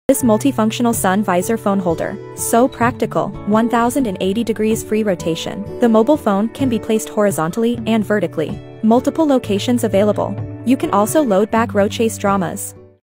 This multifunctional sun visor phone holder. So practical, 1080 degrees free rotation. The mobile phone can be placed horizontally and vertically. Multiple locations available. You can also load back row chase dramas.